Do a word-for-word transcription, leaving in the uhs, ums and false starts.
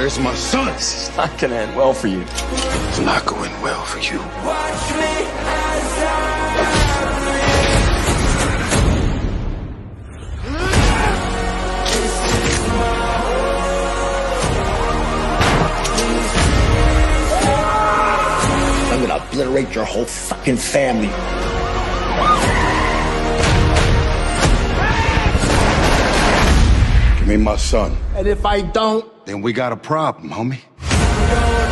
Where's my son? This is not gonna end well for you. It's not going well for you. Watch me as I I'm gonna obliterate your whole fucking family. Give me my son. And if I don't, Then we got a problem, homie.